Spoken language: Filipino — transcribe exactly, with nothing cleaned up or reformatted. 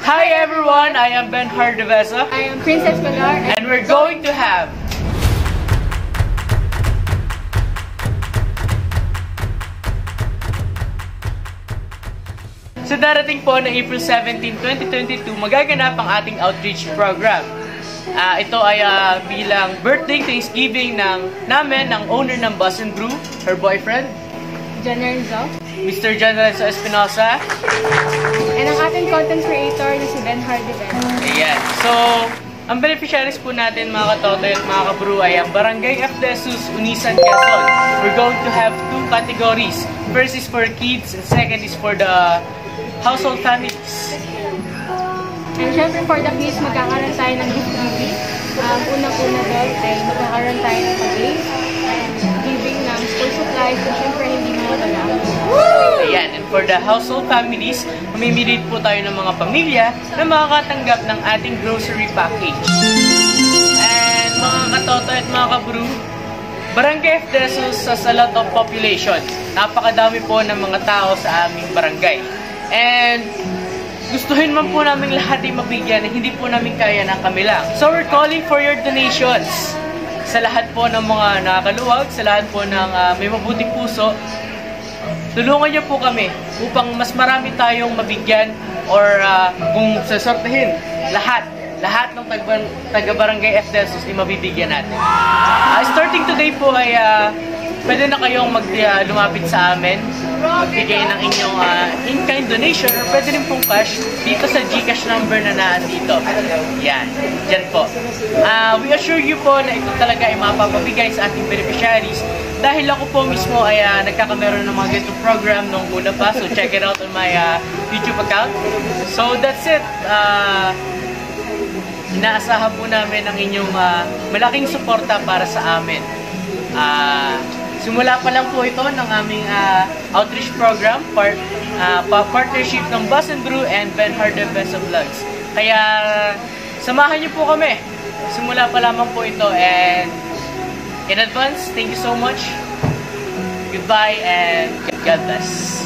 Hi everyone, I am Ben Hardevesa. I am Princess Pilar. And, and we're going to have sa darating po na April seventeenth, twenty twenty-two, magaganap ang ating outreach program. Uh, ito ay uh, bilang birthday Thanksgiving ng namin, ng owner ng Bus and Brew, her boyfriend, John Renzo, Mister John Renzo Espinosa, and ang ating content creator na si Ben Hardevesa. Ayan. So, ang beneficiaries po natin mga katotoy at mga kabrew ay ang Barangay F. De Jesus, Unisan, Quezon. We're going to have two categories. First is for kids and second is for the household families. And syempre for the kids, magkakaroon tayo ng gift giving. Um, Unang-una doon ay magkakaroon tayo ng pag-games and giving ng school supplies na syempre hindi mawawala. Ayan. And for the household families, mamimili po tayo ng mga pamilya na makakatanggap ng ating grocery package. And mga katotoy at mga kabrew, Barangay F. De Jesus has a lot of population. Napakadami po ng mga tao sa aming barangay. And gustuhin man po namin lahat ay mabigyan na hindi po namin kaya na kami lang. So we're calling for your donations. Sa lahat po ng mga nakakaluwag, sa lahat po ng uh, may mabuting puso, tulungan niyo po kami upang mas marami tayong mabigyan or uh, kung sasortehin lahat, lahat ng taga-barangay F. De Jesus ay mabibigyan natin. Uh, starting today po ay uh, pwede na kayong mag, uh, lumapit sa amin, magbigay ng inyong uh, in-kind donation or pwede rin pong cash dito sa GCash number na naandito. Yan, dyan po. Uh, we assure you po na ito talaga ay mapapabigay sa ating beneficiaries dahil ako po mismo ay uh, nagkakameron ng mga ganitong program nung una pa. So check it out on my uh, YouTube account. So that's it. Uh, inaasahan po namin ang inyong uh, malaking suporta para sa amin. Uh, Simula pa lang po ito ng aming uh, outreach program, part, uh, partnership ng Bus and Brew and Ben Hardevesa Vlogs. Kaya samahan niyo po kami. Simula pa lamang po ito and in advance, thank you so much. Goodbye and God bless.